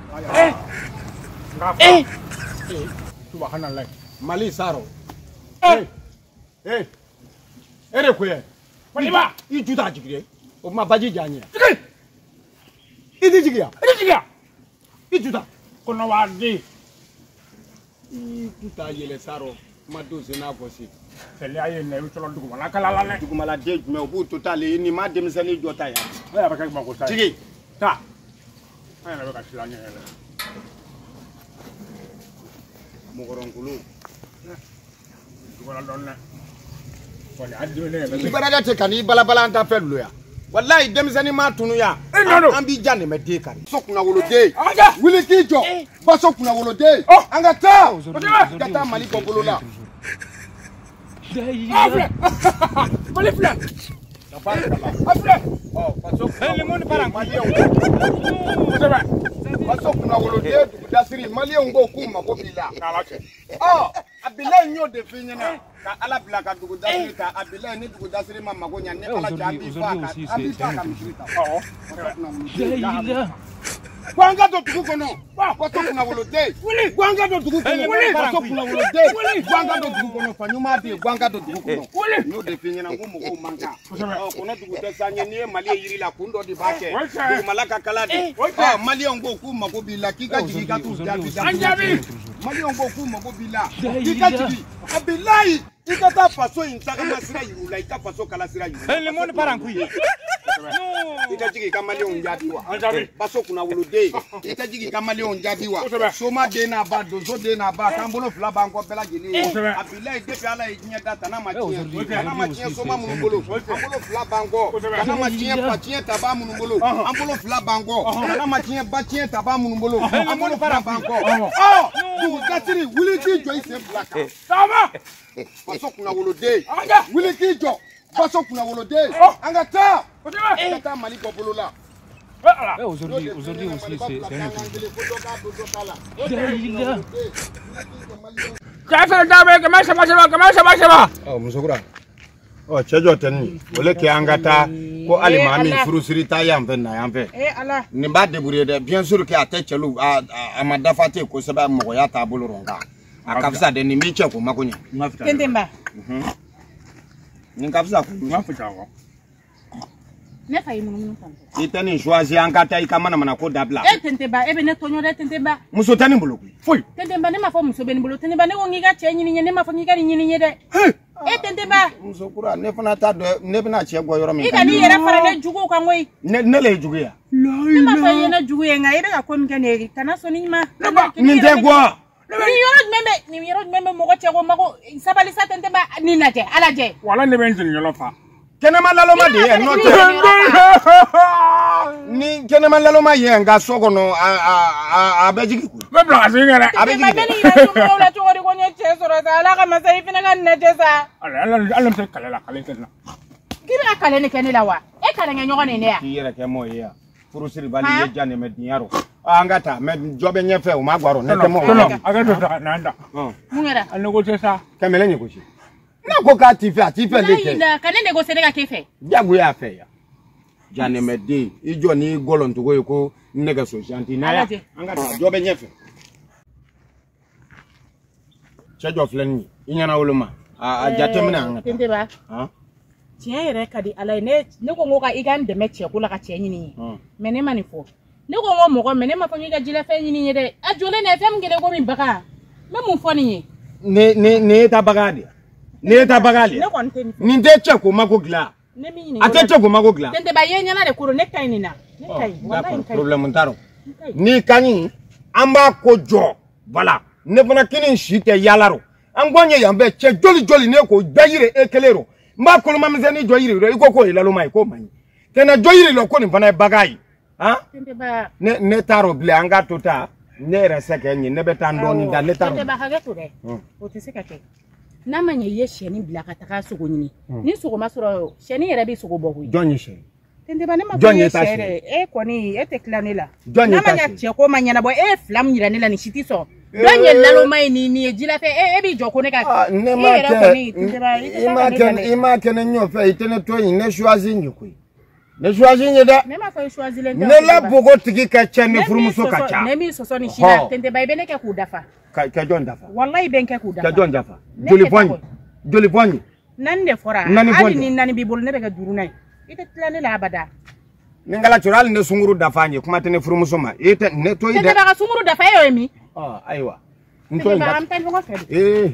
Subhanallah. Mali saro. Ere kuye. Waliba. I juta jigire. O ma baji janye. Idi jigia. I juta. Kono wadi. I juta yele saro. Ma doze na gosi. Sele aye ne witolo dugu wala kala la. Dugu mala de me obu totally ni ma dem sele jota ya. Aya ba ka ma ko sai. Jigi. Ta. Aya na ba ka silanya hele. Mogoronkulu. Dugu donna. Wala adule ne. Ibarada te kan ibalabala anta fello ya. Wallahi dem sani ma tunu ya. An bi janne me de kan. Sokuna wolode. Wili kijo. Ba sokuna wolode. Anga ta. Kata mali popolo la. Mali fla. Oh, pasok limon parang maliyo. Pasok na wolode dasiri maliyo ngo kuma ko bila. Oh, abila nyo de finyana ka ala bila ka dugu dasiri ka abila ni dugu dasiri mama ko nya ne ala jabi fa ka mishita. Oh. Gwanga do dugu kono. Pasok na wolode. Gwanga do dugu kono. Pasok na wolode. Gwanga do dugu kono fanyuma de gwanga do dugu kono. Nyo de finyana ngo mo ko manga. Oh, kono dugu dasanya ni mali yiri la kundo di bake. Dugu malaka kalade. Oh, mali ngo kuma ko bila kika jika tu jabi. Mali ngo kuma ko bila. Kika jiki. Abilahi ikata faso insaka masira yirula ika faso kala sira yirula. Le monde parang kuyi. Ika jiki kamali on jadiwa. Baso kuna wulude. Ika jiki kamali on jadiwa. Soma de na ba dozo de na ba kambolo fla banko bela jini. Abilahi depi ala inya data na machien. Na machien soma munubolo. Ambolo fla banko. Na machien patien taba munubolo. Ambolo fla banko. Na machien batien taba munubolo. Ambolo fla banko. Oh! Tu gatiri wuli ki jo ise blaka. Sama! Baso kuna wolode. Wili kijo. Baso kuna wolode. Anga ta. Kata mali popolo la. Aujourd'hui aussi c'est un oh musokura oh chejo tani ole ke angata ko alimami furusiri ta yambe na yambe ala ni ba débrouiller de bien sûr que ate chelu amadafate ko seba mo ya ta buluronga akafisa de ni miche ko makonya tendemba ni kafisa ko ngafika ko ne fayi mununu tan itani choisi angata ikamana mana ko dabla tendemba ebe ne tonyo de tendemba muso tani mbuluku foi tendemba ne mafo muso beni mbulu tendemba ne wongiga chenyi ni ne mafo ngiga ni ni de tendemba muso kura ne fana ta do ne bina che go yoro mi ikani yera fara ne jugu kan ngoy ne le jugu ya ne mafo yena jugu yenga ebe ka ko mi kaneri kana so ni ma ni de go ni yoro membe mo ko chego mako sabali sa tendemba ni naje alaje wala ne ben jini yolo fa kenema laloma de no ni kenema laloma yenga sogono abejiki ku me bla zingere abejiki ni ya la to ko nye cheso ra la ka masai fina kan netesa ala se kala kala kenna kira kala ne kenila wa e kala ngenyo ne ya kira ke mo ya furusiri bali ye jane me diaro angata me jobe nyefe o magwaro ne temo agato nanda mungera anego sa kamele nyekoshi na ko ka tife leke na kanene go senega kefe jagu ya fe ya jane me de ijo ni golon to go ko nega so shanti na ya angata jobe nyefe chejo fleni inyana woluma a jatemina angata tende ba ha tiens rekadi ala ne ko ngoka igan de meche kula ka tiens ni mene manifo ne ko ngo mo ko mene ma fanyi ga jila fe ni de a jole ne fem ngede go mi baka me mu foni ne ta bagade ne ta bagale ni de che ko mako gla ate che ko mako gla tende ba yenya na de kuro ne kai ni na ne kai wallahi problem ntaro ni kani amba ko jo voilà ne fana kini shite yalaro angonye yambe che joli ne ko jayire ekelero mba ko mamzeni joyire ro iko ko ilalo mai ko mani tena joyire lo ko ni fana bagai ha ne taro ble anga tota ne reseke ni ne betando ni da ne taro tebe ba hageto de o tisika ke na manye ye sheni bla ka taka sogo ni ni sogo masoro sheni yere bi sogo bohu jonye sheni tende ba ne ma jonye shere ko ni eteklanela na manya che ko manya na bo flam nyira nela ni shiti so donye lalo mai ni jila fe bi joko ne ka ne ma ke nyo fe itene to yin ne choisi nyukui Ne choisi ni da. Ne ma fa choisi le. Ne la bogo tigi ka cha ne furumuso ka cha. Ne mi soso ni shina tende bay bene ke ku dafa. Ka jon dafa. Wallahi ben ke ku dafa. Ka jon dafa. Joli pogne. Nan ne fora. Ali ni nani bi bol ne be ka duru nay. Ite tlane la abada. Ningala chural ne sunguru dafa ni kuma tene furumuso ma. Ite ne to ide. Tende ba sunguru dafa yo mi. Aiwa. Nto ba am tan ngo fedi.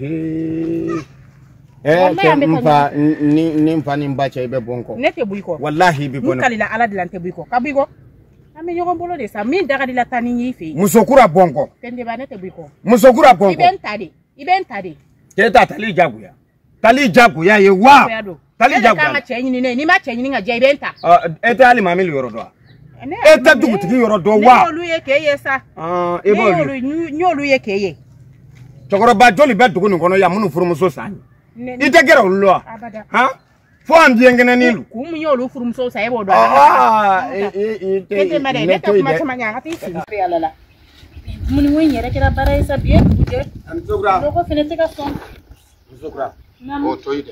Mfa ni mfa ni mbacha ibe bonko. Nete buiko. Wallahi bi bonko. Mukali la ala dilante buiko. Kabuiko. Ame nyogo mbolo de sa min daga dila tani nyifi. Musokura bonko. Tende ba nete buiko. Musokura bonko. Iben tadi. Teta tali jaguya. Tali jaguya ye wa. Tali jaguya. Kama chenyi ni ne ni ma chenyi nga jai benta. Ete ali mamili yorodo. Ete dugutiki yorodo wa. Nyolu ye keye sa. Nyolu ye keye. Chokoro ba joli be dugu ni kono ya munu furumuso sani. Ite gera ullo. Ha? Fo am jengene nilu. Kum nyolu furumuso sa ebo do. Ite mare ne to kuma chama nyanga ti fi. Yalala. Muni wonye rekera bara isa biye kuje. Am sogra. Loko finete ka son. Sogra. O toide.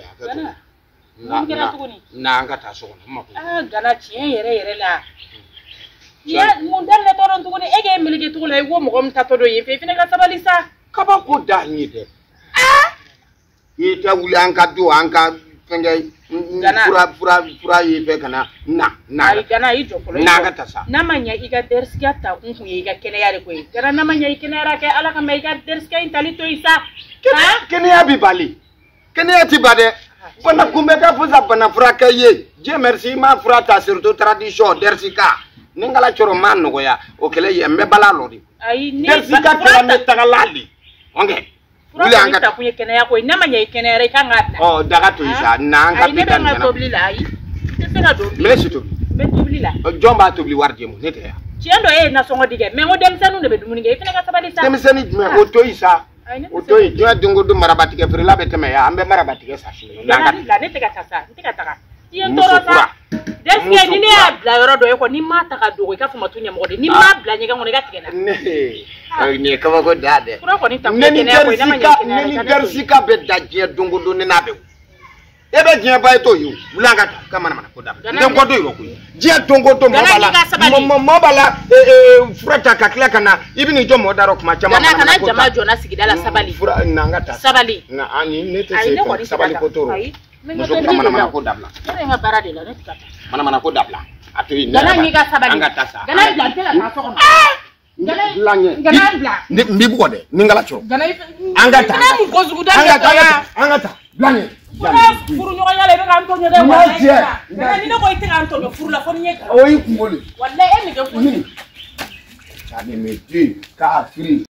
Na anga ta so na mako. Gana chien yere la. Ya mundal ne toron tuguni ege milike tugula wo mo gom ta todo yefe fine ka sabali sa. Kaba ko da nyite. Ite wuli anka do anka fenge fura yefe kana na. Ai gana yi jokolo. Na anga ta sa. Namanya iga derskiya ta kunku iga kene yare ko. Gara namanya ikene yara ke ala ka mai ga derskiya intali to isa. Kene ya bi bali. Kene ya ti bade. Bana kumbe ka fuza bana fura ka ye. Je merci ma fura ta surtout tradition dersika. Ningala choro man no ya. O kele ye me bala lodi. Ai ni dersika kala me tagalali. Onge. Wuli anga ta kuye kene ya ko namanya ikene yara ka ngata. Daga to isa na anga bitan na. Ai ne ba tobli la ai. Tefena do. Mesi to. Be tobli la. Jomba tobli warje mo nete ya. Ciendo na songo dige me ngo dem sanu ne be dumuni ge fene ka sabali sa. Dem sanu me o to isa. O to yi jo dungo du marabati ke frila be teme ya ambe marabati ke sa shi. La ne te ka tasa, te ka taka. Tien toro sa. Deske ni ne abla yoro do ko ni ma taka do ko ka fuma tunya mo de ni ma bla nyega ngone ga tigena. Ne ka ko dade. Kura ko ni ta ko ne ko na ma nyega. Ne dersika be daje dungo du ne na be. Ebe je ba to yu ulanga ta kamana mana ko da. Ndem ko do yu ko. Je dungo do mo bala frata ka kla kana ibini jo mo daro kuma chama mana kana jama jona sigidala sabali. Fura nanga ta. Sabali. Na ani ne te se sabali ko toro. Muso kamana mana ko dabla. Ere nga barade la ne tikata. Mana ko dabla. Atu ni. Gana ni ga sabali. Anga ta sa. Gana bla tela ta so ko. Gana bla. Mbi bu ko de. Ningala cho. Gana anga ta. Gana mu ko zuguda. Anga ta. Blanye. Furu ñoo yale be kan to ñoo de wala. Gana ni ko ite kan to furu la fon ñeka. O yi kumoli. Wallahi e mi ga furu. Ça me dit ka fri.